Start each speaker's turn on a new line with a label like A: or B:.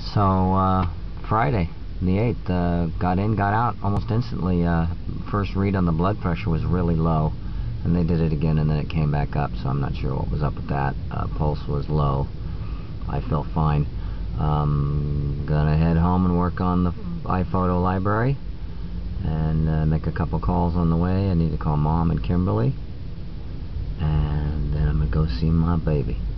A: So Friday, the 8th, got in, got out almost instantly. First read on the blood pressure was really low, and they did it again, and then it came back up, so I'm not sure what was up with that. Pulse was low. I felt fine. Gonna head home and work on the iPhoto library, and make a couple calls on the way. I need to call Mom and Kimberly, and then I'm gonna go see my baby.